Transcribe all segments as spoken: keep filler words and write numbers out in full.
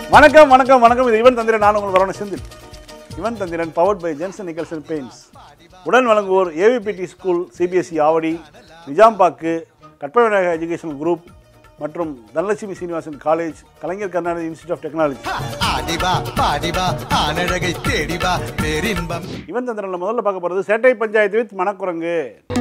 வணக்கம் வணக்கம் வணக்கம் இது இவன் தந்திரன். நான் உங்கள் வரவண Senthil. Ivan Thanthiran powered by Jenson Nicholson paints. உடன் வழங்குவோர் ஏவிபிடி ஸ்கூல், சிபிஎஸ்இ ஆவடி, நிஜாம்பாக்கு, கற்பக எஜுகேஷனல் குரூப் மற்றும் Dhanalakshmi Srinivasan college, Kalaignar Karnataka institute of technology. இவன் தந்திரன்ல முதல்ல பார்க்க போகிறது சேட்டை பஞ்சாயத்து வித் மணக்குரங்கு.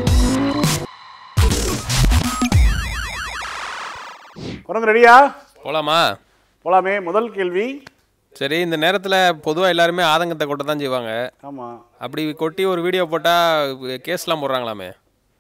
குரங்கு ரெடியா? போலாமா? போலாமே. முதல் கேள்வி. சரி, இந்த நேரத்தில் பொதுவாக எல்லாருமே ஆதங்கத்தை கொட்ட தான் செய்வாங்க. ஆமாம். அப்படி கொட்டி ஒரு வீடியோ போட்டால் கேஸ்லாம் போடுறாங்களாமே.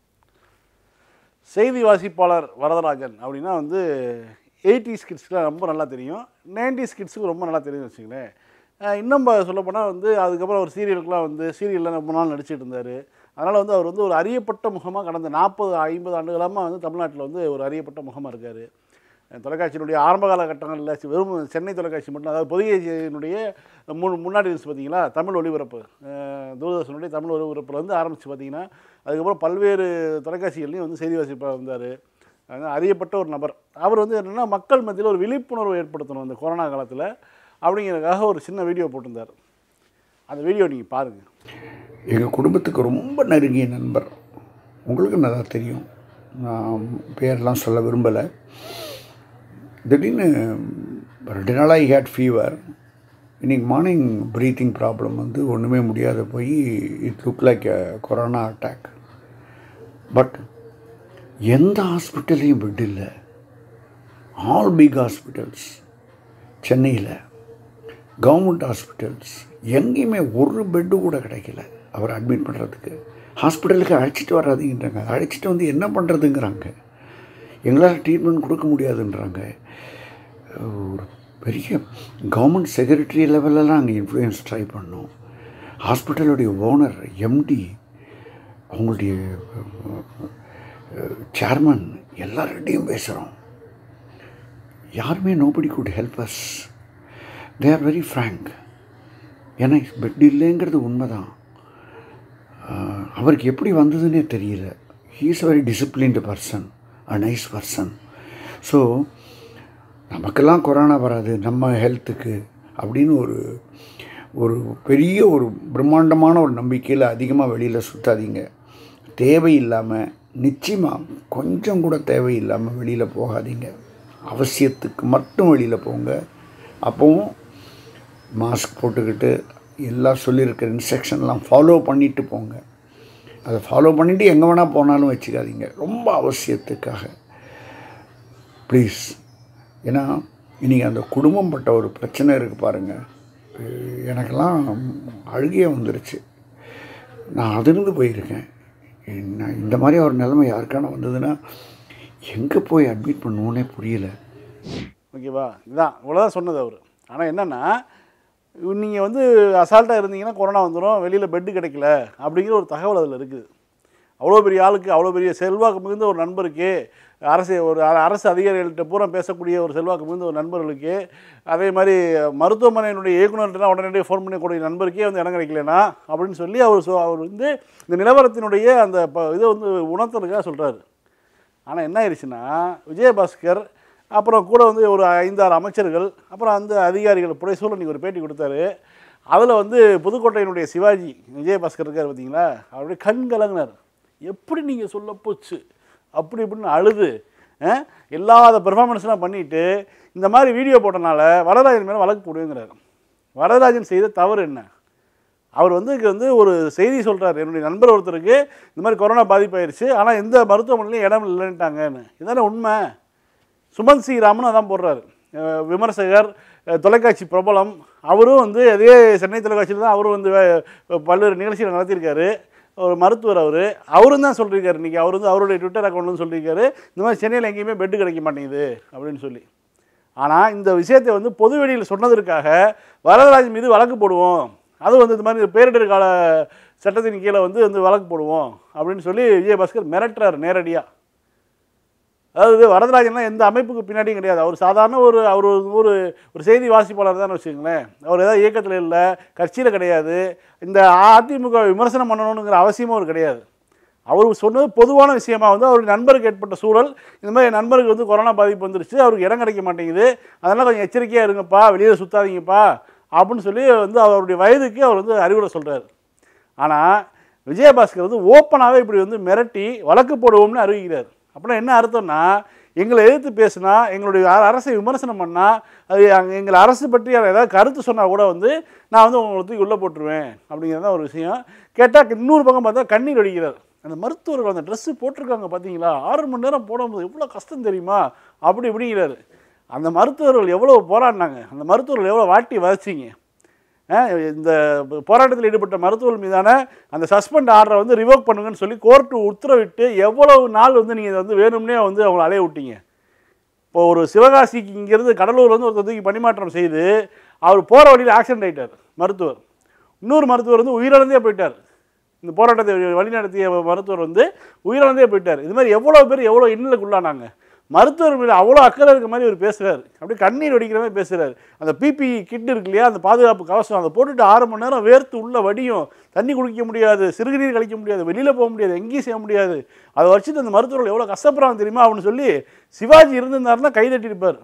செய்தி வாசிப்பாளர் வரதராஜன் அப்படின்னா வந்து எயிட்டிஸ் கிட்ஸ்க்குலாம் ரொம்ப நல்லா தெரியும், நைன்டிஸ் கிட்ஸுக்கு ரொம்ப நல்லா தெரியும்னு வச்சுங்களேன். இன்னும் சொல்லப்போனால் வந்து அதுக்கப்புறம் ஒரு சீரியலுக்குலாம் வந்து சீரியலில் ரொம்ப நாள் நடிச்சிட்டு இருந்தார். அதனால் வந்து அவர் வந்து ஒரு அறியப்பட்ட முகமாக கடந்த நாற்பது ஐம்பது ஆண்டுகளாக வந்து தமிழ்நாட்டில் வந்து ஒரு அறியப்பட்ட முகமாக இருக்கார். தொலைக்காட்சியினுடைய ஆரம்ப காலகட்டங்களில் வெறும் சென்னை தொலைக்காட்சி மட்டும், அதாவது பொதிகையினுடைய மு முன்னாடி இருந்துச்சு பார்த்தீங்களா, தமிழ் ஒளிபரப்பு, தூர்தர்ஷனுடைய தமிழ் ஒளிபரப்பில் வந்து ஆரம்பித்து பார்த்தீங்கன்னா அதுக்கப்புறம் பல்வேறு தொலைக்காட்சிகள்லையும் வந்து செய்தி வாசிப்பாக இருந்தார். அறியப்பட்ட ஒரு நபர். அவர் வந்து என்னென்னா மக்கள் மத்தியில் ஒரு விழிப்புணர்வு ஏற்படுத்தணும் இந்த கொரோனா காலத்தில் அப்படிங்கிறதுக்காக ஒரு சின்ன வீடியோ போட்டிருந்தார். அந்த வீடியோ நீங்கள் பாருங்கள். எங்கள் குடும்பத்துக்கு ரொம்ப நெருங்கிய நண்பர், உங்களுக்கு நல்லா தெரியும், நான் பேரெலாம் சொல்ல விரும்பலை. திடீர்னு ரெண்டு நாளாக ஐ ஹேட் ஃபீவர். இன்றைக்கி மார்னிங் ப்ரீத்திங் ப்ராப்ளம் வந்து ஒன்றுமே முடியாத போய் it look like a corona attack. But எந்த ஹாஸ்பிட்டல்லையும் பெட் இல்லை. ஆல் பிக் ஹாஸ்பிட்டல்ஸ், சென்னையில் கவர்மெண்ட் ஹாஸ்பிட்டல்ஸ் எங்கேயுமே ஒரு பெட்டு கூட கிடைக்கல அவர் அட்மிட் பண்ணுறதுக்கு. ஹாஸ்பிட்டலுக்கு அழைச்சிட்டு வராதிங்கன்றாங்க, அழைச்சிட்டு வந்து என்ன பண்ணுறதுங்கிறாங்க, எங்களால் ட்ரீட்மெண்ட் கொடுக்க முடியாதுன்றாங்க. ஒரு பெரிய கவர்மெண்ட் செக்ரட்டரி லெவலெல்லாம் அங்கே இன்ஃப்ளூயன்ஸ் ட்ரை பண்ணோம். ஹாஸ்பிட்டலுடைய ஓனர், எம்டி, அவங்களுடைய சேர்மன் எல்லார்கிட்டையும் பேசுகிறோம். யாருமே nobody could help us. They are very frank. ஏன்னா பெட் இல்லைங்கிறது உண்மை தான். அவருக்கு எப்படி வந்ததுன்னே தெரியல. He is a very disciplined person, a nice person. So நமக்கெல்லாம் கொரோனா வராது, நம்ம ஹெல்த்துக்கு அப்படின்னு ஒரு ஒரு பெரிய ஒரு பிரம்மாண்டமான ஒரு நம்பிக்கையில் அதிகமாக வெளியில் சுற்றாதீங்க. தேவையில்லாமல், நிச்சயமாக கொஞ்சம் கூட தேவையில்லாமல் வெளியில் போகாதீங்க. அவசியத்துக்கு மட்டும் வெளியில் போங்க. அப்போவும் மாஸ்க் போட்டுக்கிட்டு எல்லாம் சொல்லியிருக்கிற இன்ஸ்ட்ரக்ஷன்லாம் ஃபாலோ பண்ணிவிட்டு போங்க. அதை ஃபாலோ பண்ணிவிட்டு எங்கே வேணால் போனாலும் வச்சுக்காதீங்க, ரொம்ப அவசியத்துக்காக ப்ளீஸ். ஏன்னா இன்றைக்கி அந்த குடும்பம் பட்ட ஒரு பிரச்சனை இருக்குது பாருங்கள். எனக்கெல்லாம் அழுகையே வந்துருச்சு. நான் அதிர்ந்து போயிருக்கேன். நான் இந்த மாதிரி ஒரு நிலைமை யாருக்கான வந்ததுன்னா எங்கே போய் அட்மிட் பண்ணுவோன்னே புரியல. ஓகேவா? இதுதான் இவ்வளோதான் சொன்னது அவர். ஆனால் என்னென்னா நீங்கள் வந்து அசால்ட்டாக இருந்தீங்கன்னா கொரோனா வந்துடும், வெளியில் பெட்டு கிடைக்கல அப்படிங்கிற ஒரு தகவல் அதில் இருக்குது. அவ்வளோ பெரிய ஆளுக்கு, அவ்வளோ பெரிய செல்வாக்கு மிகுந்த ஒரு நண்பருக்கு, அரசு ஒரு அரசு அதிகாரிகள்கிட்ட பூரா பேசக்கூடிய ஒரு செல்வாக்கு மிகுந்த ஒரு நண்பர்களுக்கு, அதே மாதிரி மருத்துவமனையினுடைய இயக்குநர்கிட்டலாம் உடனடியாக ஃபோன் பண்ணக்கூடிய நண்பருக்கே வந்து இடம் கிடைக்கலனா அப்படின்னு சொல்லி அவர் சொ அவர் வந்து இந்த நிலவரத்தினுடைய அந்த ப இதை வந்து உணர்த்தலுக்காக சொல்கிறாரு. ஆனால் என்ன ஆயிடுச்சுன்னா, விஜயபாஸ்கர் அப்புறம் கூட வந்து ஒரு ஐந்தாறு அமைச்சர்கள் அப்புறம் அந்த அதிகாரிகள் புடைசூழல் இன்றைக்கி ஒரு பேட்டி கொடுத்தாரு. அதில் வந்து புதுக்கோட்டையினுடைய சிவாஜி விஜயபாஸ்கர் இருக்கார் பார்த்தீங்களா, அவருடைய கண் கலங்கினார். எப்படி நீங்கள் சொல்ல போச்சு அப்படி இப்படின்னு அழுது எல்லாத பெர்ஃபார்மன்ஸ்லாம் பண்ணிவிட்டு இந்த மாதிரி வீடியோ போட்டனால வரதராஜன் மேலே வழக்கு போடுவேங்கிறார். வரதராஜன் செய்த தவறு என்ன? அவர் வந்து இங்கே வந்து ஒரு செய்தி சொல்கிறார், என்னுடைய நண்பர் ஒருத்தருக்கு இந்த மாதிரி கொரோனா பாதிப்பாயிருச்சு, ஆனால் எந்த மருத்துவமனையிலையும் இடம் இல்லைன்ட்டாங்கன்னு. இதானே உண்மை. சுமந்த் சி ராமன் அதான் போடுறாரு, விமர்சகர், தொலைக்காட்சி பிரபலம். அவரும் வந்து அதே சென்னை தொலைக்காட்சியில் தான் அவரும் வந்து பல்வேறு நிகழ்ச்சிகளை நடத்தியிருக்காரு. ஒரு மருத்துவர் அவர் அவரும் தான் சொல்லியிருக்காரு. இன்றைக்கி அவர் வந்து அவருடைய ட்விட்டர் அக்கௌண்ட்னு சொல்லியிருக்காரு, இந்த மாதிரி சென்னையில் எங்கேயுமே பெட்டு கிடைக்க மாட்டேங்குது அப்படின்னு சொல்லி. ஆனால் இந்த விஷயத்தை வந்து பொதுவெளியில் சொன்னதற்காக வரதராஜன் மீது வழக்கு போடுவோம், அது வந்து இந்த மாதிரி பேரிடர் கால சட்டத்தின் கீழே வந்து வந்து வழக்கு போடுவோம் அப்படின்னு சொல்லி விஜயபாஸ்கர் மிரட்டுறார் நேரடியாக. அதாவது வரதராஜன்னா எந்த அமைப்புக்கு பின்னாடியும் கிடையாது. அவர் சாதாரண ஒரு அவர் ஒரு ஒரு செய்தி வாசிப்பாளர் தான் வச்சுக்கோங்களேன். அவர் ஏதாவது இயக்கத்தில் இல்லை, கட்சியில் கிடையாது, இந்த அதிமுக விமர்சனம் பண்ணணுங்கிற அவசியமும் அவர் கிடையாது. அவர் சொன்னது பொதுவான விஷயமா வந்து அவருடைய நண்பருக்கு ஏற்பட்ட சூழல், இந்த மாதிரி என் நண்பருக்கு வந்து கொரோனா பாதிப்பு வந்துருச்சு, அவருக்கு இடம் கிடைக்க மாட்டேங்குது, அதனால் கொஞ்சம் எச்சரிக்கையாக இருங்கப்பா, வெளியில் சுற்றாதீங்கப்பா அப்படின்னு சொல்லி வந்து அவருடைய வயதுக்கு அவர் வந்து அறிவுரை சொல்கிறார். ஆனால் விஜயபாஸ்கர் வந்து ஓப்பனாகவே இப்படி வந்து மிரட்டி வழக்கு போடுவோம்னு அறிவிக்கிறார். அப்படின்னா என்ன அர்த்தம்னா, எங்களை எதிர்த்து பேசுனா, எங்களுடைய அரசை விமர்சனம் பண்ணால், அது எங்களை அரசு பற்றி ஏதாவது கருத்து சொன்னால் கூட வந்து நான் வந்து உங்களுக்கு உள்ளே போட்டுருவேன் அப்படிங்கிறது தான் ஒரு விஷயம். கேட்டால் இன்னொரு பக்கம் பார்த்தா கண்ணீர் வடிக்கிறார். அந்த மருத்துவர்கள் அந்த ட்ரெஸ்ஸு போட்டிருக்காங்க பார்த்தீங்களா, ஆறு மணி நேரம் போடும்போது எவ்வளோ கஷ்டம் தெரியுமா அப்படி இப்படிங்கிறாரு. அந்த மருத்துவர்கள் எவ்வளோ போராடினாங்க, அந்த மருத்துவர்கள் எவ்வளோ வாட்டி வதச்சிங்க. இந்த போராட்டத்தில் ஈடுபட்ட மருத்துவர்கள் மீதான அந்த சஸ்பெண்ட் ஆர்டரை வந்து ரிவோக் பண்ணுங்கன்னு சொல்லி கோர்ட்டு உத்தரவிட்டு எவ்வளவு நாள் வந்து நீங்கள் இதை வந்து வேணும்னே வந்து அவங்களை அலைய விட்டீங்க. இப்போ ஒரு சிவகாசிக்கு இங்கேருந்து கடலூர் வந்து ஒரு தூக்கி பணிமாற்றம் செய்து அவர் போகிற வழியில் ஆக்சிடென்ட் ஆகிட்டார் மருத்துவர். இன்னொரு மருத்துவர் வந்து உயிரிழந்தே போயிட்டார். இந்த போராட்டத்தை வழிநடத்திய மருத்துவர் வந்து உயிரிழந்தே போயிட்டார். இது மாதிரி எவ்வளோ பேர் எவ்வளோ இன்னலுக்குள்ளானாங்க. மருத்துவர் மீது அவ்வளோ அக்கறை இருக்க மாதிரி அவர் பேசுகிறார், அப்படியே கண்ணீர் வடிக்கிற மாதிரி பேசுகிறார். அந்த பிபி கிட் இருக்கு இல்லையா, அந்த பாதுகாப்பு கவசம், அதை போட்டுட்டு ஆறு மணி நேரம் வேர்த்து உள்ள வடியும், தண்ணி குடிக்க முடியாது, சிறுநீர் கழிக்க முடியாது, வெளியில் போக முடியாது, எங்கேயும் செய்ய முடியாது. அதை வச்சுட்டு அந்த மருத்துவர்கள் எவ்வளோ கஷ்டப்படுறாங்க தெரியுமா அப்படின்னு சொல்லி சிவாஜி இருந்திருந்தாருன்னா கைதட்டிருப்பார்.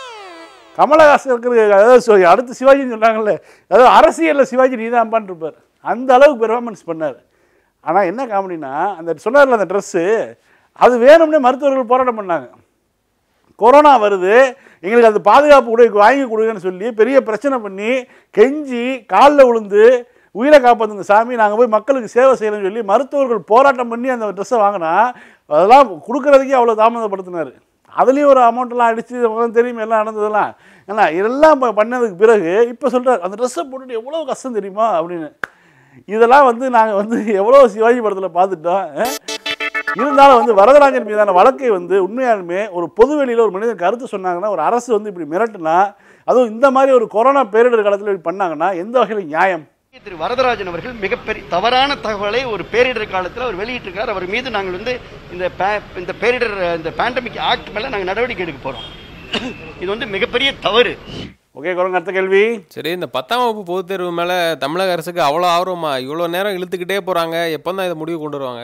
கமலஹாசனுக்கு அதாவது அடுத்து சிவாஜின்னு சொன்னாங்கல்ல, அதாவது அரசியலில் சிவாஜி நீதான்பான்னு இருப்பார். அந்த அளவுக்கு பெர்ஃபார்மன்ஸ் பண்ணார். ஆனால் என்ன காமெடினா, அந்த சொன்னார்ல அந்த ட்ரெஸ்ஸு, அது வேணும்னே மருத்துவர்கள் போராட்டம் பண்ணாங்க. கொரோனா வருது, எங்களுக்கு அந்த பாதுகாப்பு கூட வாங்கி கொடுங்கன்னு சொல்லி பெரிய பிரச்சனை பண்ணி கெஞ்சி காலில் விழுந்து உயிரை காப்பாற்றுங்க சாமி, நாங்கள் போய் மக்களுக்கு சேவை செய்யணும்னு சொல்லி மருத்துவர்கள் போராட்டம் பண்ணி அந்த ட்ரெஸ்ஸை வாங்கினா அதெல்லாம் கொடுக்குறதுக்கே அவ்வளோ தாமதப்படுத்தினார். அதுலேயும் ஒரு அமௌண்ட்டெல்லாம் அடித்து தெரியுமா எல்லாம் நடந்ததெல்லாம். ஏன்னா இதெல்லாம் பண்ணதுக்கு பிறகு இப்போ சொல்கிறார், அந்த ட்ரெஸ்ஸை போட்டுட்டு எவ்வளோ கஷ்டம் தெரியுமா அப்படின்னு. இதெல்லாம் வந்து நாங்கள் வந்து எவ்வளோ சிவாஜி படத்தில் பார்த்துட்டோம். இருந்தாலும் வந்து வரதராஜன் மீதான வழக்கை வந்து உண்மையாலுமே ஒரு பொதுவெளியில் ஒரு மனிதன் கருத்து சொன்னாங்கன்னா, ஒரு அரசு வந்து இப்படி மிரட்டுனா, அதுவும் இந்த மாதிரி ஒரு கொரோனா பேரிடர் காலத்தில் இப்படி பண்ணாங்கன்னா எந்த வகையில் நியாயம்? திரு வரதராஜன் அவர்கள் மிகப்பெரிய தவறான தகவலை ஒரு பேரிடர் காலத்தில் அவர் வெளியிட்டிருக்கார். அவர் மீது நாங்கள் வந்து இந்த இந்த பேரிடர் இந்த பேண்டமிக் ஆக்ட் மேலே நாங்கள் நடவடிக்கை எடுக்க போகிறோம். இது வந்து மிகப்பெரிய தவறு. ஓகே, குரங்கு அடுத்த கேள்வி. சரி, இந்த பத்தாம் வகுப்பு பொதுத் தேர்வு மேலே தமிழக அரசுக்கு அவ்வளோ ஆர்வமா? இவ்வளோ நேரம் இழுத்துக்கிட்டே போகிறாங்க, எப்போ தான் இதை முடிவு கொண்டு வருவாங்க?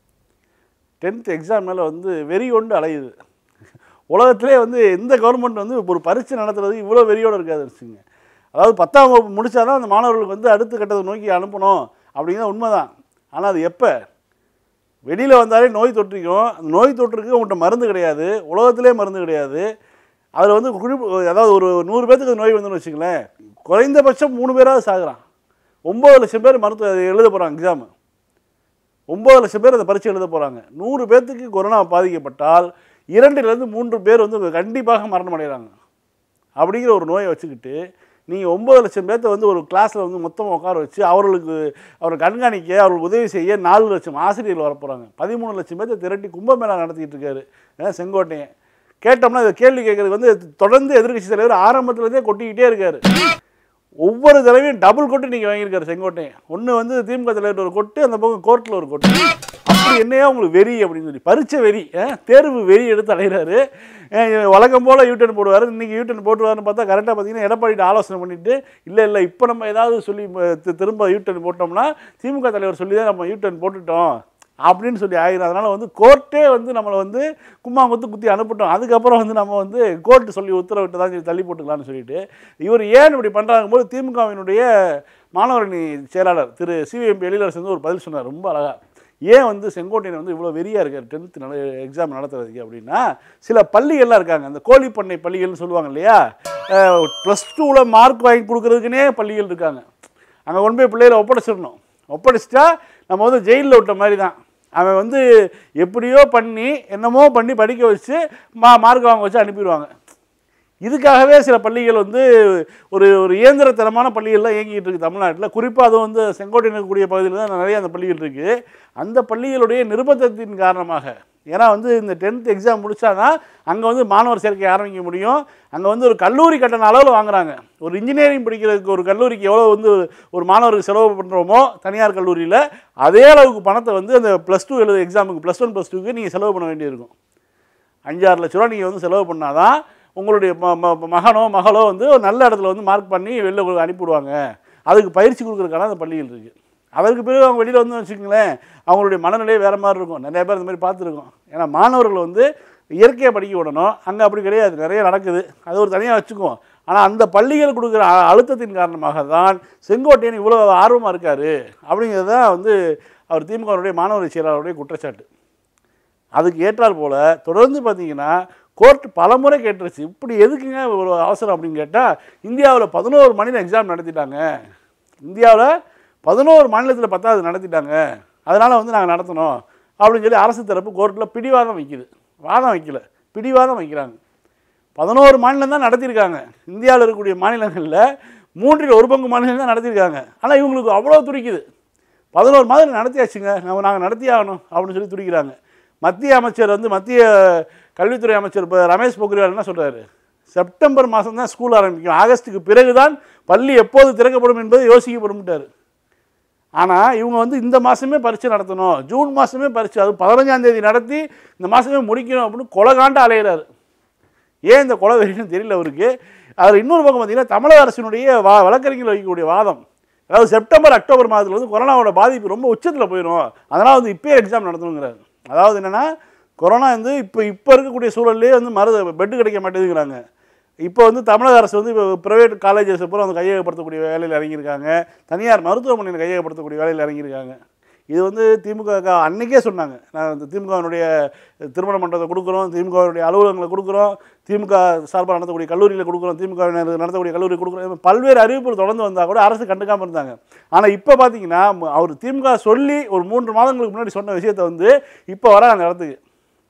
டென்த் எக்ஸாம் மேலே வந்து வெறி கொண்டு அலையுது. உலகத்திலே வந்து எந்த கவர்மெண்ட் வந்து ஒரு பரீட்சை நடத்துறது இவ்வளோ வெறியோடு இருக்காது வச்சுங்க. அதாவது பத்தாம் வகுப்பு முடித்தா தான் அந்த மாணவர்களுக்கு வந்து அடுத்த கட்டத்தை நோக்கி அனுப்பணும் அப்படிங்கிறது உண்மை தான். ஆனால் அது எப்போ வெளியில் வந்தாலே நோய் தொற்றிக்கும். அந்த நோய் தொற்றுக்கு உங்கள்கிட்ட மருந்து கிடையாது, உலகத்திலே மருந்து கிடையாது. அதில் வந்து குழி அதாவது ஒரு நூறு பேர்த்துக்கு நோய் வந்துன்னு வச்சுங்களேன், குறைந்தபட்சம் மூணு பேராவது சாகுறான். ஒம்பது லட்சம் பேர் மருத்துவ எழுத போகிறாங்க எக்ஸாமு. ஒம்பது லட்சம் பேர் அந்த பரீட்சை எழுத போகிறாங்க. நூறு பேர்த்துக்கு கொரோனா பாதிக்கப்பட்டால் இரண்டிலிருந்து மூன்று பேர் வந்து கண்டிப்பாக மரணம் அடைகிறாங்க. அப்படிங்கிற ஒரு நோயை வச்சுக்கிட்டு நீங்கள் ஒம்பது லட்சம் பேர்த்த வந்து ஒரு கிளாஸில் வந்து மொத்தமாக உட்கார வச்சு அவர்களுக்கு அவரை கண்காணிக்க அவர்களுக்கு உதவி செய்ய நாலு லட்சம் ஆசிரியர்கள் வரப்போகிறாங்க. பதிமூணு லட்சம் பேர்த்த திரட்டி கும்பமேளா நடத்திக்கிட்டு இருக்காரு செங்கோட்டையன். கேட்டோம்னா இதை கேள்வி கேட்கறதுக்கு வந்து தொடர்ந்து எதிர்கட்சி தலைவர் ஆரம்பத்துலேருந்தே கொட்டிக்கிட்டே இருக்காரு. ஒவ்வொரு தடவையும் டபுள் கொட்டு நீங்கள் வாங்கியிருக்காரு செங்கோட்டையன். ஒன்று வந்து திமுக தலைவர் ஒரு கொட்டு, அந்த பக்கம் கோர்ட்டில் ஒரு கொட்டு. அப்படி என்னையா உங்களுக்கு வெறி அப்படின்னு சொல்லி பரீட்சை வெறி, தேர்வு வெறி எடுத்து அடைகிறாரு. வழக்கம் போல் யூட்டர்ன் போடுவார். இன்றைக்கி யூட்டர்ன் போட்டுவார்னு பார்த்தா கரெக்டாக பார்த்தீங்கன்னா எடப்பாடிட்டு ஆலோசனை பண்ணிவிட்டு இல்லை இல்லை இப்போ நம்ம ஏதாவது சொல்லி திரும்ப யூட்டர்ன் போட்டோம்னா திமுக தலைவர் சொல்லி தான் நம்ம யூட்டர்ன் போட்டுட்டோம் அப்படின்னு சொல்லி ஆகிடும். அதனால் வந்து கோர்ட்டே வந்து நம்மளை வந்து கும்மாங்குத்து குத்தி அனுப்பிட்டோம், அதுக்கப்புறம் வந்து நம்ம வந்து கோர்ட்டு சொல்லி உத்தரவிட்டு தான் சொல்லி தள்ளி போட்டுக்கலான்னு சொல்லிட்டு இவர் ஏன் இப்படி பண்ணுறாங்க போது திமுகவினுடைய மாணவரணி செயலாளர் திரு சிவிஎம்பி எழிலரசு வந்து ஒரு பதில் சொன்னார் ரொம்ப அழகாக. ஏன் வந்து செங்கோட்டையன் வந்து இவ்வளோ வெறியாக இருக்கார் டென்த்து நட எக்ஸாம் நடத்துறதுக்கு அப்படின்னா, சில பள்ளிகள்லாம் இருக்காங்க, அந்த கோழிப்பண்ணை பள்ளிகள்னு சொல்லுவாங்க இல்லையா, ப்ளஸ் டூவில் மார்க் வாங்கி கொடுக்குறதுக்குனே பள்ளிகள் இருக்காங்க. அங்கே கொண்டு போய் பிள்ளைகளை ஒப்படைச்சிடணும். ஒப்படைச்சிட்டா நம்ம வந்து ஜெயிலில் விட்ட மாதிரி தான். அவன் வந்து எப்படியோ பண்ணி என்னமோ பண்ணி படிக்க வச்சு மா மார்க் வாங்க வச்சு அனுப்பிடுவாங்க. இதுக்காகவே சில பள்ளிகள் வந்து ஒரு ஒரு இயந்திரத்தனமான பள்ளிகள்லாம் இயங்கிட்டு இருக்குது தமிழ்நாட்டில். குறிப்பாக அதுவும் வந்து செங்கோட்டையன் இருக்கக்கூடிய பகுதியில் தான் நிறைய அந்த பள்ளிகள் இருக்குது. அந்த பள்ளிகளுடைய நிர்பந்தத்தின் காரணமாக, ஏன்னா வந்து இந்த டென்த் எக்ஸாம் முடித்தாதான் அங்கே வந்து மாணவர் சேர்க்கை ஆரம்பிக்க முடியும். அங்கே வந்து ஒரு கல்லூரி கட்டண அளவில் வாங்குறாங்க. ஒரு இன்ஜினியரிங் படிக்கிறதுக்கு ஒரு கல்லூரிக்கு எவ்வளோ வந்து ஒரு மாணவருக்கு செலவு பண்ணுறோமோ தனியார் கல்லூரியில், அதே அளவுக்கு பணத்தை வந்து அந்த ப்ளஸ் டூ எழுத எக்ஸாமுக்கு ப்ளஸ் ஒன் ப்ளஸ் டூக்கு நீங்கள் செலவு பண்ண வேண்டியிருக்கும். அஞ்சாறு லட்ச ரூபா நீங்கள் வந்து செலவு பண்ணால் தான் உங்களுடைய மகனோ மகளோ வந்து ஒரு நல்ல இடத்துல வந்து மார்க் பண்ணி வெளில அனுப்பிவிடுவாங்க. அதுக்கு பயிற்சி கொடுக்குறதுக்கான அந்த பள்ளிகள் இருக்குது. அதற்கு பிறகு அவங்க வெளியில் வந்து வச்சுக்கோங்களேன், அவங்களுடைய மனநிலையே வேறு மாதிரி இருக்கும். நிறைய பேர் இந்த மாதிரி பார்த்துருக்கோம். ஏன்னா மாணவர்கள் வந்து இயற்கையை படிக்க விடணும், அங்கே அப்படி கிடையாது, நிறைய நடக்குது, அது ஒரு தனியாக வச்சுக்குவோம். ஆனால் அந்த பள்ளிகள் கொடுக்குற அழுத்தத்தின் காரணமாக தான் செங்கோட்டையன் இவ்வளோ ஆர்வமாக இருக்கார் அப்படிங்கிறது தான் வந்து அவர் திமுகவுடைய மாணவர் செயலாளருடைய குற்றச்சாட்டு. அதுக்கு ஏற்றால் போல் தொடர்ந்து பார்த்தீங்கன்னா கோர்ட் பல முறை கேட்டுருச்சு, இப்படி எதுக்குங்க ஒரு அவசரம் அப்படின்னு கேட்டால், இந்தியாவில் பதினோரு மாநிலம் எக்ஸாம் நடத்திட்டாங்க, இந்தியாவில் பதினோரு மாநிலத்தில் பத்தாவது நடத்திட்டாங்க, அதனால் வந்து நாங்கள் நடத்தணும் அப்படின்னு சொல்லி அரசு தரப்பு கோர்ட்டில் பிடிவாதம் வைக்குது. வாதம் வைக்கல, பிடிவாதம் வைக்கிறாங்க. பதினோரு மாநிலம் தான் நடத்தியிருக்காங்க. இந்தியாவில் இருக்கக்கூடிய மாநிலங்களில் மூன்றில் ஒரு பங்கு மாநிலம் தான் நடத்தியிருக்காங்க. ஆனால் இவங்களுக்கு அவ்வளோ துடிக்குது, பதினோரு மாதம் நடத்தியாச்சுங்க, நம்ம நாங்கள் நடத்தி ஆகணும் அப்படின்னு சொல்லி துடிக்கிறாங்க. மத்திய அமைச்சர் வந்து மத்திய கல்வித்துறை அமைச்சர் இப்போ ரமேஷ் பொக்ரியால் என்ன சொல்கிறாரு, செப்டம்பர் மாதம் தான் ஸ்கூல் ஆரம்பிக்கும், ஆகஸ்ட்டுக்கு பிறகு தான் பள்ளி எப்போது திறக்கப்படும் என்பது யோசிக்கப்படும். ஆனால் இவங்க வந்து இந்த மாதமே பரீட்சை நடத்தணும், ஜூன் மாதமே பரீட்சை, அது பதினஞ்சாம் தேதி நடத்தி இந்த மாதமே முடிக்கணும் அப்படின்னு கொலகாண்ட அலையிறாரு. ஏன் இந்த கொலை வெறின்னு தெரியல அவருக்கு. அதில் இன்னொரு பக்கம் பார்த்தீங்கன்னா தமிழக அரசினுடைய வா வழக்கறிஞர்கள் வைக்கக்கூடிய வாதம், அதாவது செப்டம்பர் அக்டோபர் மாதத்தில் வந்து கொரோனாவோட பாதிப்பு ரொம்ப உச்சத்தில் போயிடும், அதனால் வந்து இப்போயே எக்ஸாம் நடத்தணுங்கிறாரு. அதாவது என்னென்னா, கொரோனா வந்து இப்போ இப்போ இருக்கக்கூடிய சூழல்லே வந்து மரு பெட்டு கிடைக்க மாட்டேங்குறாங்க. இப்போ வந்து தமிழக அரசு வந்து இப்போ ப்ரைவேட் காலேஜஸ் பூரா வந்து கையகப்படுத்தக்கூடிய வேலையில் இறங்கியிருக்காங்க, தனியார் மருத்துவமனையில் கையகப்படுத்தக்கூடிய வேலையில் இறங்கியிருக்காங்க. இது வந்து திமுக அன்றைக்கே சொன்னாங்க, நான் இந்த திமுகவினுடைய திருமண மண்டபத்தை கொடுக்குறோம், திமுகவினுடைய அலுவலகங்களை கொடுக்குறோம், திமுக சார்பாக நடத்தக்கூடிய கல்லூரியில் கொடுக்குறோம், திமுக நடத்தக்கூடிய கல்லூரி கொடுக்குறோம், பல்வேறு அறிவிப்புகள் தொடர்ந்து வந்தால் கூட அரசு கண்டுக்காமல் இருந்தாங்க. ஆனால் இப்போ பார்த்தீங்கன்னா அவர் திமுக சொல்லி ஒரு மூன்று மாதங்களுக்கு முன்னாடி சொன்ன விஷயத்தை வந்து இப்போ வர அந்த இடத்துக்கு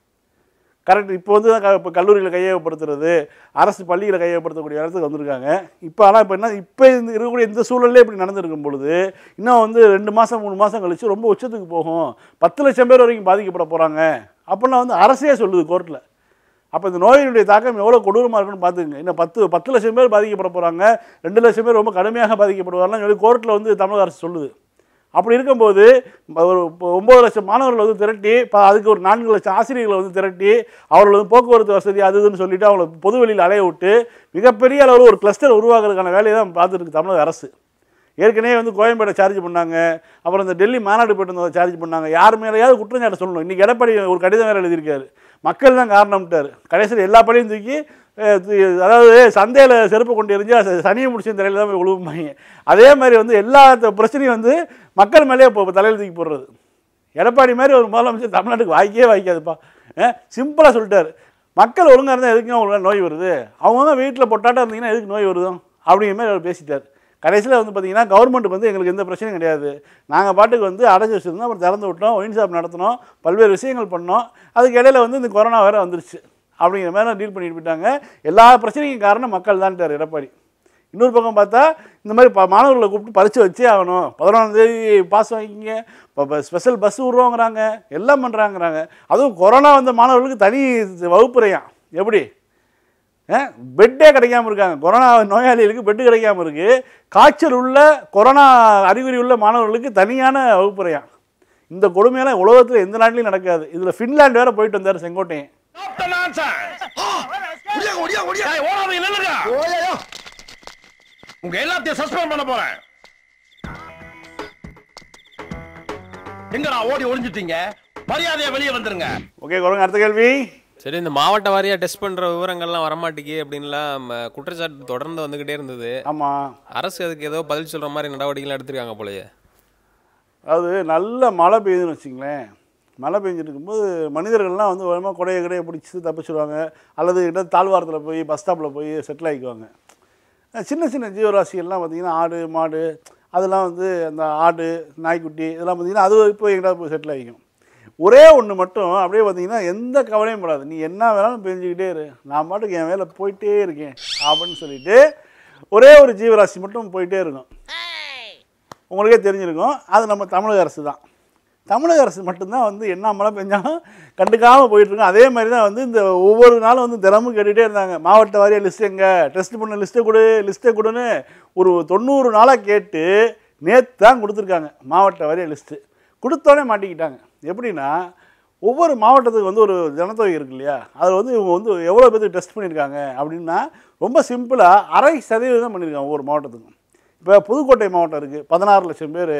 கரெக்ட் இப்போ வந்து இப்போ கல்லூரியில் கையகப்படுத்துறது, அரசு பள்ளியில் கையகப்படுத்தக்கூடிய இடத்துக்கு வந்திருக்காங்க. இப்போ ஆனால் இப்போ என்ன, இப்போ இந்த இருக்கக்கூடிய இந்த சூழல்லே இப்படி நடந்திருக்கும் பொழுது இன்னும் வந்து ரெண்டு மாதம் மூணு மாதம் கழித்து ரொம்ப உச்சத்துக்கு போகும், பத்து லட்சம் பேர் வரைக்கும் பாதிக்கப்பட போகிறாங்க அப்படின்னா வந்து அரசே சொல்லுது கோர்ட்டில். அப்போ இந்த நோயினுடைய தாக்கம் எவ்வளோ கொடூரமாக இருக்குன்னு பார்த்துக்குங்க. இன்னும் பத்து பத்து லட்சம் பேர் பாதிக்கப்பட போகிறாங்க, ரெண்டு லட்சம் பேர் ரொம்ப கடுமையாக பாதிக்கப்படுவார்லாம் சொல்லி கோர்ட்டில் வந்து தமிழக அரசு சொல்லுது. அப்படி இருக்கும்போது ஒரு ஒம்பது லட்சம் மாணவர்கள் வந்து திரட்டி, அதுக்கு ஒரு நான்கு லட்சம் ஆசிரியர்களை வந்து திரட்டி அவர்கள் வந்து போக்குவரத்து வசதி அது இதுன்னு சொல்லிவிட்டு அவங்களை பொதுவெளியில் அலைய விட்டு மிகப்பெரிய அளவில் ஒரு கிளஸ்டர் உருவாக்குறதுக்கான வேலையை தான் பார்த்துருக்கு தமிழக அரசு. ஏற்கனவே வந்து கோயம்பேட்டை சார்ஜ் பண்ணாங்க, அப்புறம் இந்த டெல்லி மாநாடு போய்ட்டு வந்ததை சார்ஜ் பண்ணாங்க. யார் மேலேயாவது குற்றஞ்சாட்டை சொல்லணும். இன்றைக்கி எடப்பாடி ஒரு கடிதம் வேறு எழுதியிருக்காரு, மக்கள் தான் காரணம்ட்டார். கடைசியில் எல்லா பள்ளியும் தூக்கி, அதாவது சந்தையில் செருப்பு கொண்டு எரிஞ்சால் சனியை முடிச்சு தலையில் தான் போய் விழுவுமாங்க. அதே மாதிரி வந்து எல்லா பிரச்சனையும் வந்து மக்கள் மேலேயே இப்போ தலையில் தூக்கி போடுறது. எடப்பாடி மாதிரி ஒரு முதலமைச்சர் தமிழ்நாட்டுக்கு வாய்க்கே வாய்க்காதுப்பா. சிம்பிளாக சொல்லிட்டார், மக்கள் ஒழுங்காக இருந்தால் எதுக்குங்க உங்களுக்கு நோய் வருது, அவங்க தான் வீட்டில் பொட்டாட்டாக இருந்தீங்கன்னா எதுக்கு நோய் வருதோ அப்படிங்கிற மாதிரி அவர் பேசிட்டார். கடைசியில் வந்து பார்த்திங்கன்னா கவர்மெண்ட்டுக்கு வந்து எங்களுக்கு எந்த பிரச்சனையும் கிடையாது, நாங்கள் பாட்டுக்கு வந்து அடைச்சி வச்சுருந்தோம், அப்புறம் திறந்து விட்டோம், ஒயின் ஷாப் நடத்தினோம், பல்வேறு விஷயங்கள் பண்ணோம், அதுக்கு இடையில வந்து இந்த கொரோனா வேறு வந்துருச்சு அப்படிங்கிற மாதிரி டீல் பண்ணிட்டு போயிட்டாங்க. எல்லா பிரச்சனைக்கும் காரணம் மக்கள் தான்ட்டார் எடப்பாடி. இன்னொரு பக்கம் பார்த்தா இந்த மாதிரி ப மாணவர்களை கூப்பிட்டு பரிச்சு வச்சே ஆகணும், பதினொன்றாந்தேதி பாஸ் வாங்கிக்கிங்க, இப்போ ஸ்பெஷல் பஸ் விடுறோங்கிறாங்க, எல்லாம் பண்ணுறாங்கிறாங்க. அதுவும் கொரோனா வந்த மாணவர்களுக்கு தனி வகுப்புறையாம். எப்படி பெட்டே கிடைக்காமல் இருக்காங்க, கொரோனா நோயாளிகளுக்கு பெட்டு கிடைக்காமல் இருக்குது. காய்ச்சல் உள்ள கொரோனா அறிகுறி உள்ள மாணவர்களுக்கு தனியான வகுப்புறையாம். இந்த கொடுமையெல்லாம் உலகத்தில் எந்த நாட்டிலையும் நடக்காது. இதில் ஃபின்லாந்து வேறு போயிட்டு வந்தார் செங்கோட்டையன். உங்க எல்லாத்தையும் சஸ்பெண்ட் பண்ண போறேன். எங்கடா ஓடி ஒளிஞ்சிட்டீங்க, மரியாதையா வெளியே வந்துருங்க. ஓகே குரங்க, அடுத்த கேள்வி. சரி, இந்த மாவட்ட வாரியா டெஸ்ட் பண்ற விவரங்கள்லாம் வரமாட்டேங்கி அப்படின்லாம் குற்றச்சாட்டு தொடர்ந்து வந்துகிட்டே இருந்தது. ஆமா, அரசு அதுக்கு ஏதோ பதில் சொல்ற மாதிரி நடவடிக்கைகள் எடுத்திருக்காங்க போலயே. அதாவது நல்ல மழை பெய்யுதுன்னு வச்சுங்களேன், மழை பெஞ்சிட்டு இருக்கும்போது மனிதர்கள்லாம் வந்து வேகமாக கொடையை கடையை பிடிச்சி தப்பிச்சுடுவாங்க, அல்லது கிட்ட தாழ்வாரத்தில் போய் பஸ் ஸ்டாப்பில் போய் செட்டில் ஆகிக்குவாங்க. சின்ன சின்ன ஜீவராசிகள்லாம் பார்த்திங்கன்னா ஆடு மாடு அதெல்லாம் வந்து அந்த ஆடு நாய்க்குட்டி இதெல்லாம் பார்த்திங்கன்னா அது இப்போ எங்கேயாவது போய் செட்டில் ஆகிக்கும். ஒரே ஒன்று மட்டும் அப்படியே பார்த்திங்கன்னா எந்த கவலையும் படாது, நீ என்ன வேணாலும் பெஞ்சிக்கிட்டே இரு, நான் பாட்டுக்கு என் வேலை போயிட்டே இருக்கேன் அப்படின்னு சொல்லிட்டு ஒரே ஒரு ஜீவராசி மட்டும் போயிட்டே இருக்கும். உங்களுக்கே தெரிஞ்சிருக்கும், அது நம்ம தமிழக அரசு தான். தமிழக அரசு மட்டும்தான் வந்து என்ன மழை பெஞ்சாலும் கண்டுக்காமல் போயிட்டுருக்கோம். அதே மாதிரி தான் வந்து இந்த ஒவ்வொரு நாளும் வந்து தினமும் கேட்டுகிட்டே இருந்தாங்க, மாவட்ட வாரியாக லிஸ்ட்டு எங்கே, டெஸ்ட் பண்ண லிஸ்ட்டை கொடு லிஸ்ட்டை கொடுன்னு ஒரு தொண்ணூறு நாளாக கேட்டு நேற்று தான் கொடுத்துருக்காங்க மாவட்ட வாரியாக லிஸ்ட்டு. கொடுத்தோடனே மாட்டிக்கிட்டாங்க. எப்படின்னா, ஒவ்வொரு மாவட்டத்துக்கு வந்து ஒரு ஜனத்தொகை இருக்கு இல்லையா, அதில் வந்து இவங்க வந்து எவ்வளோ பேருக்கு டெஸ்ட் பண்ணியிருக்காங்க அப்படின்னா ரொம்ப சிம்பிளாக அரை சதவீதம் பண்ணியிருக்காங்க ஒவ்வொரு மாவட்டத்துக்கும். இப்போ புதுக்கோட்டை மாவட்டம் இருக்குது, பதினாறு லட்சம் பேர்,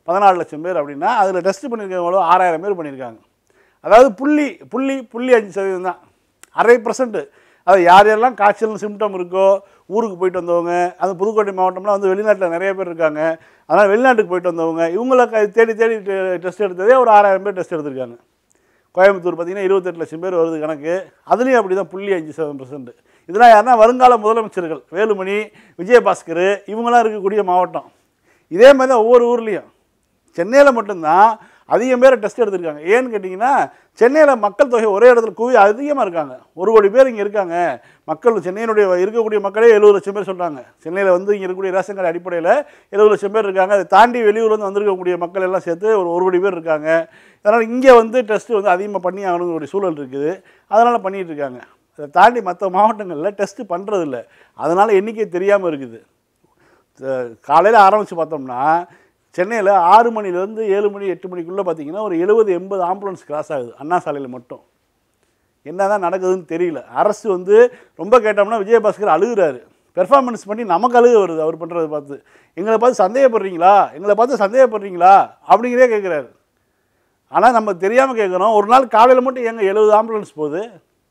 பதினாலு லட்சம் பேர் அப்படின்னா அதில் டெஸ்ட் பண்ணியிருக்கவங்களோ ஆறாயிரம் பேர் பண்ணியிருக்காங்க. அதாவது புள்ளி புள்ளி புள்ளி அஞ்சு சதவீதம் தான், அரை பர்சன்ட். அது யார் யாரெல்லாம் காய்ச்சல் சிம்டம் இருக்கோ, ஊருக்கு போயிட்டு வந்தவங்க, அது புதுக்கோட்டை மாவட்டம்லாம் வந்து வெளிநாட்டில் நிறைய பேர் இருக்காங்க, அதனால் வெளிநாட்டுக்கு போயிட்டு வந்தவங்க இவங்கள தேடி தேடி டெஸ்ட் எடுத்ததே ஒரு ஆறாயிரம் பேர் டெஸ்ட் எடுத்திருக்காங்க. கோயம்புத்தூர் பார்த்திங்கன்னா இருபத்தெட்டு லட்சம் பேர் வருது கணக்கு, அதுலேயும் அப்படி தான் புள்ளி அஞ்சு செவன் பர்சன்ட். இதெல்லாம் யாருன்னா வருங்கால முதலமைச்சர்கள் வேலுமணி, விஜயபாஸ்கர் இவங்களாம் இருக்கக்கூடிய மாவட்டம். இதே மாதிரி தான் ஒவ்வொரு ஊர்லேயும். சென்னையில் மட்டும்தான் அதிகம் பேர் டெஸ்ட் எடுத்திருக்காங்க. ஏன்னு கேட்டிங்கன்னா சென்னையில் மக்கள் தொகை ஒரே இடத்துல குவி அதிகமாக இருக்காங்க. ஒரு கோடி பேர் இங்கே இருக்காங்க. மக்கள் சென்னையினுடைய இருக்கக்கூடிய மக்களே எழுபது லட்சம் பேர் சொல்கிறாங்க. சென்னையில் வந்து இங்கே இருக்கக்கூடிய ரேஷன் கார்டு அடிப்படையில் எழுபது லட்சம் பேர் இருக்காங்க. அதை தாண்டி வெளியூர்லேருந்து வந்திருக்கக்கூடிய மக்கள் எல்லாம் சேர்த்து ஒரு ஒரு கோடி பேர் இருக்காங்க. அதனால் இங்கே வந்து டெஸ்ட்டு வந்து அதிகமாக பண்ணி ஆகணுங்கிற சூழல் இருக்குது. அதனால் பண்ணிகிட்டு இருக்காங்க. அதை தாண்டி மற்ற மாவட்டங்களில் டெஸ்ட்டு பண்ணுறதில்ல. அதனால் எண்ணிக்கை தெரியாமல் இருக்குது. காலையில் ஆரம்பித்து பார்த்தோம்னா சென்னையில் ஆறு மணிலேருந்து ஏழு மணி எட்டு மணிக்குள்ளே பார்த்தீங்கன்னா ஒரு எழுபது எண்பது ஆம்புலன்ஸ் கிராஸ் ஆகுது அண்ணா சாலையில் மட்டும். என்ன தான் நடக்குதுன்னு தெரியல. அரசு வந்து ரொம்ப கேட்டோம்னா விஜயபாஸ்கர் அழுகுறாரு. பெர்ஃபார்மன்ஸ் பண்ணி நமக்கு அழுக வருது அவர் பண்ணுறதை பார்த்து. எங்களை பார்த்து சந்தேகப்படுறீங்களா எங்களை பார்த்து சந்தேகப்படுறீங்களா அப்படிங்கிறதே கேட்குறாரு. ஆனால் நம்ம தெரியாமல் கேட்குறோம். ஒரு நாள் காலையில் மட்டும் எங்கே எழுபது ஆம்புலன்ஸ் போகுது,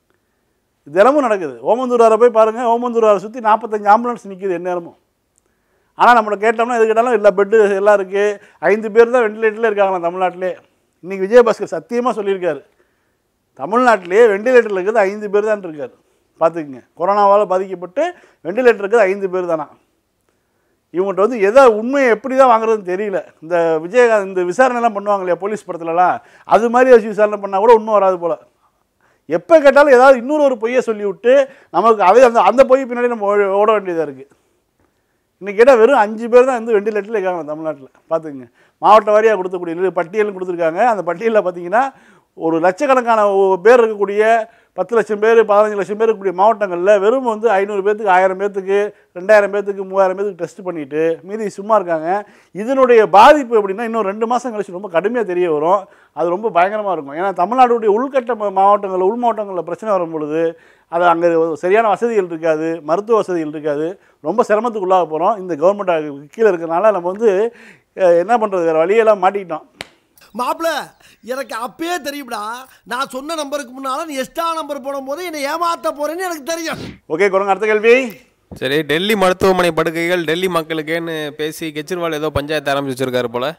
தினமும் நடக்குது. ஓமந்தூராரை போய் பாருங்கள், ஓமந்தூராரை சுற்றி நாற்பத்தஞ்சு ஆம்புலன்ஸ் நிற்கிது எந்நேரமும். ஆனால் நம்மளை கேட்டோம்னா எது கேட்டாலும் எல்லா பெட்டு எல்லாம் இருக்குது, ஐந்து பேர் தான் வெண்டிலேட்டரில் இருக்காங்களா தமிழ்நாட்டிலே. இன்றைக்கி விஜயபாஸ்கர் சத்தியமாக சொல்லியிருக்காரு, தமிழ்நாட்டிலே வெண்டிலேட்டரில் இருக்கிறது ஐந்து பேர் தான் இருக்கார். பார்த்துக்குங்க, கொரோனாவால் பாதிக்கப்பட்டு வெண்டிலேட்டர் இருக்கிறது ஐந்து பேர் தானா. இவங்கள்ட்ட வந்து எதை உண்மையை எப்படி தான் வாங்குறதுன்னு தெரியல. இந்த விஜயகாந்த் இந்த விசாரணைலாம் பண்ணுவாங்க இல்லையா போலீஸ் படத்துலலாம், அது மாதிரி வச்சு விசாரணை பண்ணால் கூட உண்மை வராது போல். எப்போ கேட்டாலும் ஏதாவது இன்னொரு ஒரு பொய்யை சொல்லி விட்டு நமக்கு அதே அந்த அந்த பொய் பின்னாடி நம்ம ஓட வேண்டியதாக இருக்குது. இன்றைக்கி கேட்டால் வெறும் அஞ்சு பேர் தான் வந்து வெண்டிலேட்டரில் இருக்காங்க தமிழ்நாட்டில். பார்த்துக்குங்க, மாவட்ட வாரியாக கொடுத்தக்கூடிய பட்டியலும் கொடுத்துருக்காங்க. அந்த பட்டியலில் பார்த்தீங்கன்னா ஒரு லட்சக்கணக்கான பேர் இருக்கக்கூடிய பத்து லட்சம் பேர் பதினஞ்சு லட்சம் பேர் இருக்கக்கூடிய மாவட்டங்களில் வெறும் வந்து ஐநூறு பேர்த்துக்கு ஆயிரம் பேர்த்துக்கு ரெண்டாயிரம் பேர்த்துக்கு மூவாயிரம் பேர்த்துக்கு டெஸ்ட் பண்ணிவிட்டு மீதி சும்மா இருக்காங்க. இதனுடைய பாதிப்பு எப்படின்னா இன்னும் ரெண்டு மாதம் கழிச்சு ரொம்ப கடுமையாக தெரிய வரும். அது ரொம்ப பயங்கரமாக இருக்கும். ஏன்னா தமிழ்நாடுடைய உள்கட்ட மாவட்டங்களில் உள் மாவட்டங்களில் பிரச்சனை வரும் பொழுது அது அங்கே சரியான வசதிகள் இருக்காது, மருத்துவ வசதிகள் இருக்காது, ரொம்ப சிரமத்துக்குள்ளாக போகிறோம். இந்த கவர்மெண்ட் கீழே இருக்கிறனால நம்ம வந்து என்ன பண்ணுறது, வேறு வழியெல்லாம் மாட்டிக்கிட்டோம். மாப்பிள்ள எனக்கு அப்பயே தெரியும்டா, நான் சொன்ன நம்பருக்கு முன்னால நீ எக்ஸ்ட்ரா நம்பர் போடும் போது என்னை ஏமாத்த போறேன்னு எனக்கு தெரியும். ஓகே, கொடுங்க அடுத்த கேள்வி. சரி, டெல்லி மருத்துவமனை படுக்கைகள் டெல்லி மக்களுக்கேன்னு பேசி கெஜ்ரிவால் ஏதோ பஞ்சாயத்து ஆரம்பிச்சு வச்சிருக்காரு போல.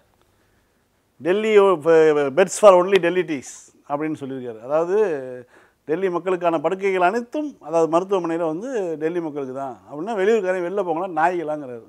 Delhi beds for only Delhiites அப்படின்னு சொல்லியிருக்காரு. அதாவது டெல்லி மக்களுக்கான படுக்கைகள் அனைத்தும் அதாவது மருத்துவமனையில் வந்து டெல்லி மக்களுக்கு தான் அப்படின்னா வெளியூர்காரன் வெளில போகலாம் நாய்களாங்கிறாரு.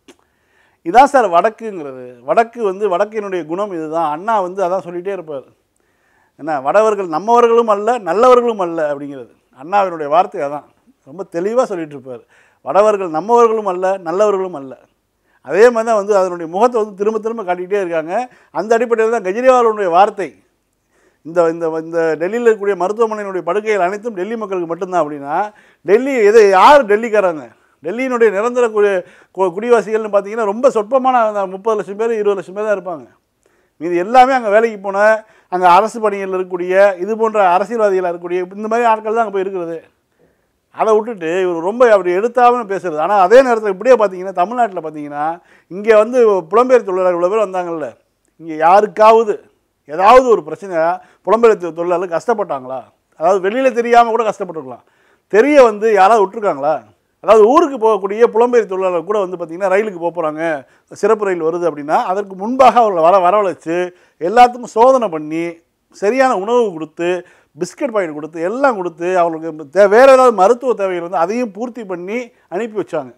இதான் சார் வடக்குங்கிறது. வடக்கு வந்து வடக்கினுடைய குணம் இதுதான். அண்ணா வந்து அதான் சொல்லிகிட்டே இருப்பார். என்ன, வடவர்கள் நம்மவர்களும் அல்ல நல்லவர்களும் அல்ல அப்படிங்கிறது அண்ணாவினுடைய வார்த்தை. அதான் ரொம்ப தெளிவாக சொல்லிகிட்டு இருப்பார். வடவர்கள் நம்மவர்களும் அல்ல நல்லவர்களும் அல்ல. அதே மாதிரி தான் வந்து அதனுடைய முகத்தை வந்து திரும்ப திரும்ப காட்டிகிட்டே இருக்காங்க. அந்த அடிப்படையில் தான் கெஜ்ரிவாலுடைய வார்த்தை இந்த இந்த இந்த டெல்லியில் இருக்கக்கூடிய மருத்துவமனையினுடைய படுக்கைகள் அனைத்தும் டெல்லி மக்களுக்கு மட்டும்தான் அப்படின்னா டெல்லி எது யார் டெல்லிக்காரங்க? டெல்லியினுடைய நிரந்தர குடிவாசிகள்னு பார்த்தீங்கன்னா ரொம்ப சொற்பமான முப்பது லட்சம் பேர் இருபது லட்சம் பேர் தான் இருப்பாங்க. மீது எல்லாமே அங்கே வேலைக்கு போன அங்கே அரசு பணிகளில் இருக்கக்கூடிய இது போன்ற அரசியல்வாதிகளாக இருக்கக்கூடிய இந்த மாதிரி ஆட்கள் தான் அங்கே போய் இருக்கிறது. அதை விட்டுட்டு இவர் ரொம்ப அப்படி எடுத்தாமல் பேசுகிறது. ஆனால் அதே நேரத்தில் இப்படியே பார்த்தீங்கன்னா தமிழ்நாட்டில் பார்த்தீங்கன்னா இங்கே வந்து புலம்பெயர் தொழிலாளர் இவ்வளோ பேர் வந்தாங்கல்ல, இங்கே யாருக்காவது ஏதாவது ஒரு பிரச்சனை புலம்பெயர் தொழிலாளர் கஷ்டப்பட்டாங்களா? அதாவது வெளியில் தெரியாமல் கூட கஷ்டப்பட்டுருக்கலாம், தெரிய வந்து யாராவது விட்டுருக்காங்களா? அதாவது ஊருக்கு போகக்கூடிய புலம்பெயர் தொழிலாளர் கூட வந்து பார்த்திங்கன்னா ரயிலுக்கு போக போகிறாங்க, சிறப்பு ரயில் வருது அப்படின்னா அதற்கு முன்பாக அவர்களை வர வரவழைச்சு எல்லாத்துக்கும் சோதனை பண்ணி சரியான உணவு கொடுத்து பிஸ்கட் பாக்கெட் கொடுத்து எல்லாம் கொடுத்து அவங்களுக்கு தே வேறு ஏதாவது மருத்துவ தேவைகள் வந்து அதையும் பூர்த்தி பண்ணி அனுப்பி வச்சாங்க.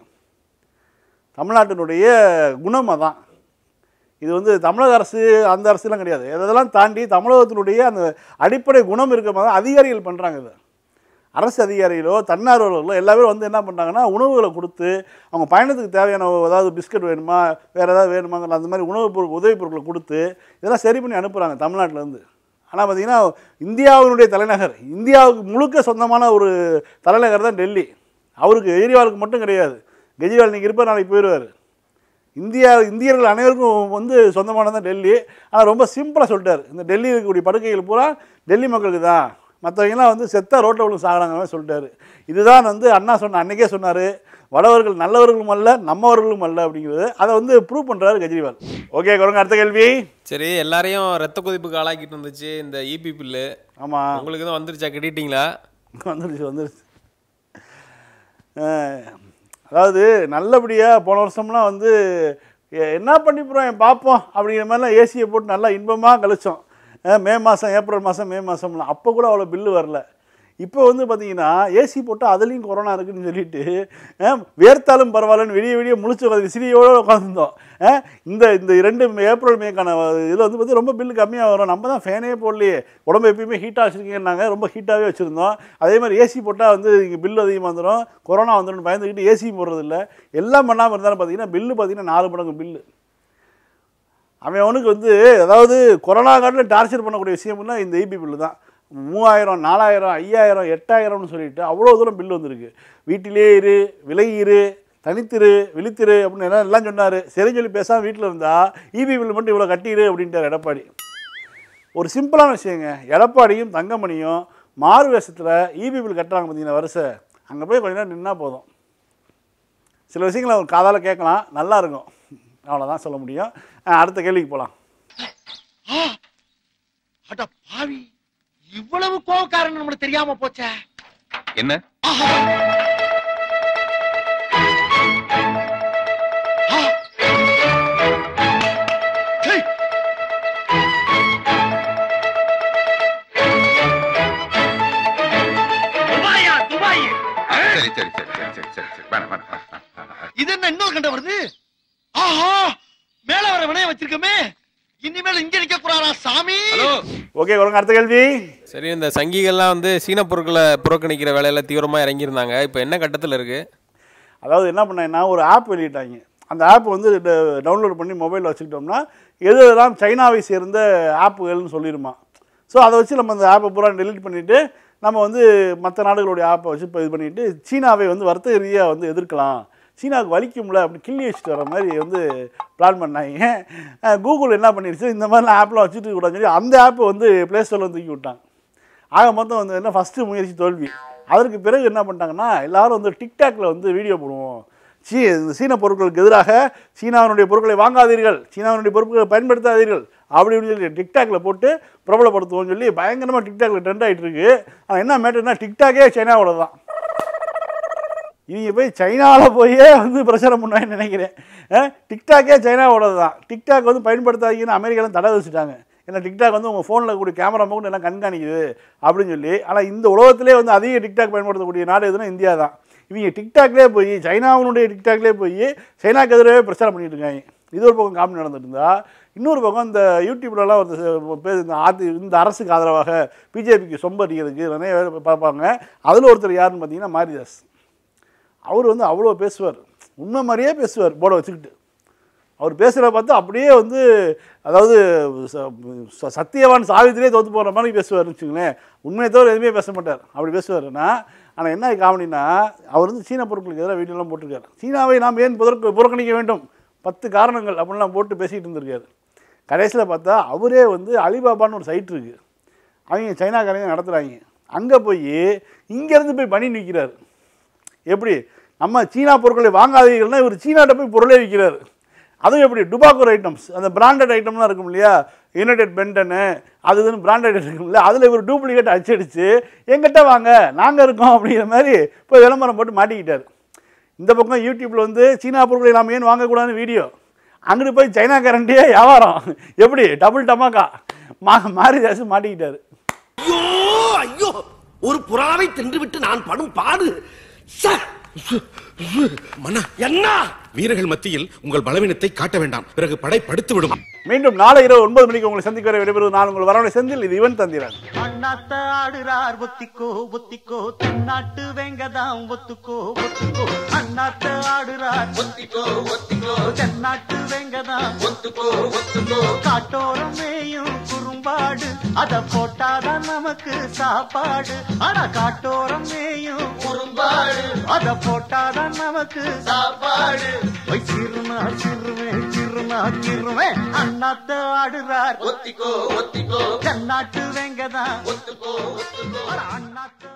தமிழ்நாட்டினுடைய குணம் அதான். இது வந்து தமிழக அரசு அந்த அரசுலாம் கிடையாது. இதெல்லாம் தாண்டி தமிழகத்தினுடைய அந்த அடிப்படை குணம் இருக்க மாதிரி தான் அதிகாரிகள் பண்ணுறாங்க. இது அரசு அதிகாரிகளோ தன்னார்வலர்களோ எல்லாரும் வந்து என்ன பண்ணுறாங்கன்னா உணவுகளை கொடுத்து அவங்க பயணத்துக்கு தேவையான ஏதாவது பிஸ்கட் வேணுமா வேறு ஏதாவது வேணுமாங்கிற அந்த மாதிரி உணவுப் பொருள் உதவி பொருட்களை கொடுத்து இதெல்லாம் சரி பண்ணி அனுப்புகிறாங்க தமிழ்நாட்டிலேருந்து. ஆனால் பார்த்திங்கன்னா இந்தியாவினுடைய தலைநகர், இந்தியாவுக்கு முழுக்க சொந்தமான ஒரு தலைநகர் தான் டெல்லி. அவருக்கு கெஜ்ரிவாலுக்கு மட்டும் கிடையாது. கெஜ்ரிவால் இன்றைக்கி இருப்பார், நாளைக்கு போயிடுவார். இந்தியா இந்தியர்கள் அனைவருக்கும் வந்து சொந்தமானது தான் டெல்லி. ஆனால் ரொம்ப சிம்பிளாக சொல்லிட்டார், இந்த டெல்லி இருக்கக்கூடிய படுக்கைகள் பூரா டெல்லி மக்களுக்கு தான், மற்றவங்கலாம் வந்து செத்த ரோட்டில் விழுந்து சாகிறாங்க சொல்லிட்டாரு. இதுதான் வந்து அண்ணா சொன்ன அன்றைக்கே சொன்னார், வடவர்கள் நல்லவர்களும் அல்ல நம்மவர்களும் அல்ல அப்படிங்கிறது. அதை வந்து ப்ரூவ் பண்ணுறாரு கெஜ்ரிவால். ஓகே குரங்க, அடுத்த கேள்வி. சரி, எல்லாரையும் ரத்த கொதிப்புக்கு ஆளாக்கிட்டு இருந்துச்சு இந்த இபி பில்லு. ஆமாம், உங்களுக்கு தான் வந்துருச்சா, கட்டிட்டீங்களா? வந்துருச்சு வந்துருச்சு அதாவது நல்லபடியாக போன வருஷம்லாம் வந்து என்ன பண்ணி போகிறோம் பார்ப்போம் அப்படிங்கிற மாதிரிலாம் ஏசியை போட்டு நல்லா இன்பமாக கழிச்சோம். மே மாதம் ஏப்ரல் மாதம் மே மாதம்லாம் அப்போ கூட அவ்வளோ பில்லு வரல. இப்போ வந்து பார்த்தீங்கன்னா ஏசி போட்டால் அதுலேயும் கொரோனா இருக்குதுன்னு சொல்லிட்டு வேர்த்தாலும் பரவாயில்லன்னு விடிய விடிய முழிச்சு உட்காந்து விசிறியோடு உட்காந்துருந்தோம். இந்த இந்த ரெண்டு ஏப்ரல் மேக்கான இதில் வந்து பார்த்து ரொம்ப பில்லு கம்மியாக வரும். நம்ம தான் ஃபேனே போடலையே, உடம்பு எப்பயுமே ஹீட்டாக வச்சுருக்கீங்கன்னாங்க, ரொம்ப ஹீட்டாகவே வச்சுருந்தோம். அதே மாதிரி ஏசி போட்டால் வந்து இங்கே பில்லு அதிகமாக வந்துடும், கொரோனா வந்துடும் பயந்துக்கிட்டு ஏசி போடுறதில்ல. எல்லாம் பண்ணாமல் இருந்தாலும் பார்த்தீங்கன்னா பில்லு பார்த்தீங்கன்னா நாலு மடங்கு பில்லு. அவன் அவனுக்கு வந்து அதாவது கொரோனா காட்டில் டார்ச்சர் பண்ணக்கூடிய விஷயம்னா இந்த இபி பில்லு தான். மூவாயிரம் நாலாயிரம் ஐயாயிரம் எட்டாயிரம்னு சொல்லிட்டு அவ்வளோ தூரம் பில்லு வந்திருக்கு. வீட்டிலே இரு, விலகி இரு, தனித்திரு, விழித்திரு அப்படின்னு எல்லாம் எல்லாம் சொன்னார். சரின்னு சொல்லி பேசாமல் வீட்டில் இருந்தால் இபி பில்லு மட்டும் இவ்வளோ கட்டிடு அப்படின்ட்டார் எடப்பாடி. ஒரு சிம்பிளான விஷயங்க, எடப்பாடியும் தங்கமணியும் மாறு வேஷத்தில் இபி பில் கட்டுறாங்க பார்த்தீங்கன்னா வருஷம், அங்கே போய் கொஞ்ச நேரம் நின்னா போதும், சில விஷயங்களை அவர் காதால் கேட்கலாம், நல்லா இருக்கும். அவ்வளோதான் சொல்ல முடியும். அடுத்த கேள்விக்கு போகலாம். இவ்வளவு கோவக்காரன் நம்மளுக்கு தெரியாம போச்சே. என்ன இது என்ன இன்னொரு கண்ட வருது? ஆஹா, மேல வர வினைய வச்சிருக்கமே, இனிமேல் இங்க நிக்க போறாரா சாமி? ஓகே, அடுத்த கேள்வி. சரி, இந்த சங்கிகள்லாம் வந்து சீன பொருட்களை புறக்கணிக்கிற வேலையில தீவிரமாக இறங்கியிருந்தாங்க. இப்போ என்ன கட்டத்தில் இருக்கு? அதாவது என்ன பண்ணாங்கன்னா ஒரு ஆப் வெளியிட்டாங்க. அந்த ஆப் வந்து டவுன்லோட் பண்ணி மொபைலில் வச்சுக்கிட்டோம்னா எது எல்லாம் சைனாவை சேர்ந்த ஆப்புகள்னு சொல்லிடுமா. ஸோ அதை வச்சு நம்ம அந்த ஆப்பை பூரா டெலிட் பண்ணிவிட்டு நம்ம வந்து மற்ற நாடுகளுடைய ஆப்பை வச்சு இப்போ இது பண்ணிவிட்டு சீனாவை வந்து வர்த்தக ரீதியாக வந்து எதிர்க்கலாம், சீனாவுக்கு வலிக்கும்ல அப்படி கிள்ளி வச்சுட்டு வர மாதிரி வந்து பிளான் பண்ணாங்க. கூகுள் என்ன பண்ணிடுச்சு, இந்த மாதிரிலாம் ஆப்லாம் வச்சுட்டு கூடாதுன்னு சொல்லி அந்த ஆப்பை வந்து ப்ளே ஸ்டோரில் தூக்கி விட்டாங்க. ஆக மொத்தம் வந்து என்ன ஃபஸ்ட்டு முயற்சி தோல்வி. அதற்கு பிறகு என்ன பண்ணிட்டாங்கன்னா எல்லோரும் வந்து டிக்டாக்ல வந்து வீடியோ போடுவோம், சீ இந்த சீன பொருட்களுக்கு எதிராக சீனாவினுடைய பொருட்களை வாங்காதீர்கள், சீனாவினுடைய பொருட்களை பயன்படுத்தாதீர்கள் அப்படி இப்படின்னு சொல்லி டிக்டாக்ல போட்டு பிரபலப்படுத்துவோம்னு சொல்லி பயங்கரமாக டிக்டாக்ல ட்ரெண்ட் ஆகிட்டு இருக்கு. ஆனால் என்ன மேட்டர்னா டிக்டாக்கே சைனாவோட தான். இவங்க போய் சைனாவில் போயே வந்து பிரச்சாரம் பண்ணுவாங்கன்னு நினைக்கிறேன். டிக்டாக்கே சைனாவோட தான். டிக்டாக் வந்து பயன்படுத்தாதீங்கன்னு அமெரிக்காவில் தடை வச்சுட்டாங்க. ஏன்னா டிக்டாக் வந்து உங்கள் ஃபோனில் கூடிய கேமரா மட்டும் எல்லாம் கண்காணிக்குது அப்படின்னு சொல்லி. ஆனால் இந்த உலகத்திலே வந்து அதிக டிக்டாக் பயன்படுத்தக்கூடிய நாடு எதுனா இந்தியா தான். இவங்க டிக்டாக்லேயே போய் சைனாவினுடைய டிக்டாக்லேயே போய் சைனாக்கு எதிராகவே பிரச்சாரம் பண்ணிட்டு இருக்காங்க. இது ஒரு பக்கம் காமெடி நடந்துட்டு இருந்தா, இன்னொரு பக்கம் இந்த யூடியூப்லலாம் ஒரு பேர் இந்த ஆதி இந்த அரசுக்கு ஆதரவாக பிஜேபிக்கு சொம்பு அடிக்கிறதுக்கு நிறைய பேர் பார்ப்பாங்க. அதில் ஒருத்தர் யாருன்னு பார்த்தீங்கன்னா மாரிதாஸ். அவர் வந்து அவ்வளோ பேசுவார், உண்மை மாதிரியே பேசுவார் போர்டை வச்சுக்கிட்டு. அவர் பேசுகிறத பார்த்து அப்படியே வந்து அதாவது சத்தியவான் சாவித்திரியே தோற்று போகிற மாதிரி பேசுவார்னு வச்சுங்களேன். உண்மையை தவிர எதுவுமே பேச மாட்டார், அப்படி பேசுவார்னா. ஆனால் என்ன காமெடினா அவர் வந்து சீன பொருட்களுக்கு எதிராக வீடியோலாம் போட்டிருக்காரு. சீனாவை நாம் ஏன் புறக்க புறக்கணிக்க வேண்டும், பத்து காரணங்கள் அப்படின்லாம் போட்டு பேசிகிட்டு இருந்திருக்காரு. கடைசியில் பார்த்தா அவரே வந்து அலிபாபான்னு ஒரு சைட் இருக்குது, அவங்க சைனாக்காரங்க நடத்துகிறாங்க, அங்கே போய் இங்கேருந்து போய் பண்ணி நிற்கிறார். எப்படி நம்ம சீனா பொருட்களை வாங்காதீர்கள்னா இவர் சீனாட்ட போய் பொருளே விற்கிறார். அதுவும் எப்படி டுபாக்கோ ஐட்டம்ஸ், அந்த பிராண்டட் ஐட்டம்லாம் இருக்கும் இல்லையா, யுனைடெட் பென்டனு அது இதுன்னு பிராண்டட் இருக்கும் இல்லையா, அதில் இவர் டூப்ளிகேட் அடிச்சடிச்சு எங்கிட்ட வாங்க நாங்கள் இருக்கோம் அப்படிங்கிற மாதிரி இப்போ விளம்பரம் போட்டு மாட்டிக்கிட்டார். இந்த பக்கம் யூடியூப்பில் வந்து சீனா பொருட்களை நாம் ஏன் வாங்கக்கூடாதுன்னு வீடியோ, அங்கிட்டு போய் சைனா கரண்டியே வியாபாரம். எப்படி டபுள் டமாக்கா மா மாரிதாஸ் மாட்டிக்கிட்டார். ஐயோ ஐயோ, ஒரு புறாவை தின்று விட்டு நான் படும் பாடு. மன்னா என்ன வீரர்கள் மத்தியில் உங்கள் பலவீனத்தை காட்ட வேண்டாம், பிறகு படை படுத்து விடும். மீண்டும் நாளை இரவு ஒன்பது மணிக்கு உங்களை சந்திக்க வரை விடைபெறுவது நான் உங்கள் வரவணை செந்தில். இது இவன் தந்திரன். அண்ணாத்த ஆடுறார் ஒத்திக்கோ ஒத்திக்கோ, தென்னாட்டு வெங்கதாம் ஒத்துக்கோ ஒத்துக்கோ. அண்ணாத்த ஆடுறார் ஒத்திக்கோ ஒத்திக்கோ, தென்னாட்டு வெங்கதாம் ஒத்துக்கோ ஒத்துக்கோ. காட்டோரம் மேயும் குறும்பாடு, அத போட்டாதான் நமக்கு சாப்பாடு. ஆனா காட்டோரம் மேயும் குறும்பாடு, அத போட்டாதான் நமக்கு சாப்பாடு. சிறுநாள் சிறுவே சிறுநாள் ஆக்கிருவேன். அண்ணாத்த ஆடுறார் ஒத்திக்கோ ஒத்திக்கோ தென்னாட்டு வெங்கதான் ஒத்துக்கோ ஒத்துக்கோ அண்ணாத்த